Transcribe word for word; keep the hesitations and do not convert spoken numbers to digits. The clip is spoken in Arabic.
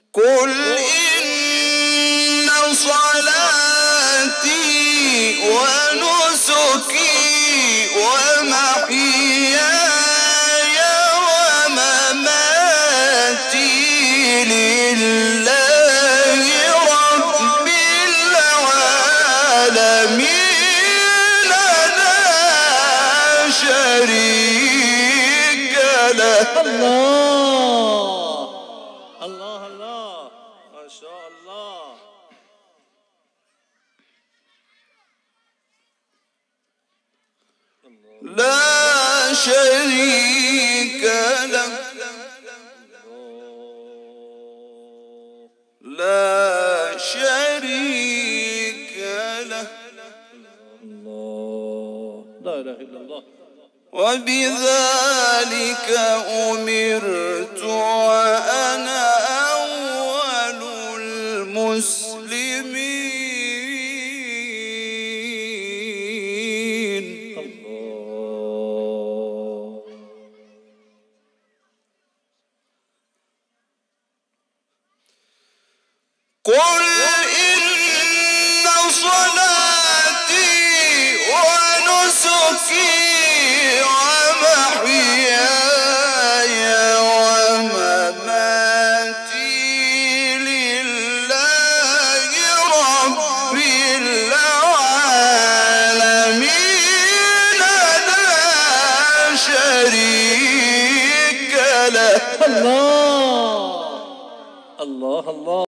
قل إن صلاتي ونسكي ومحياي ومماتي لله رب العالمين لا شريك له. الله الله الله ما شاء الله. لا شريك له لا شريك له. الله لا إله إلا الله. وبذلك أمرت وأنا أول المسلمين. الله قل إن صلاتي ونسكي ومحياي ومماتي لله رب العالمين لا شريك له. الله الله الله.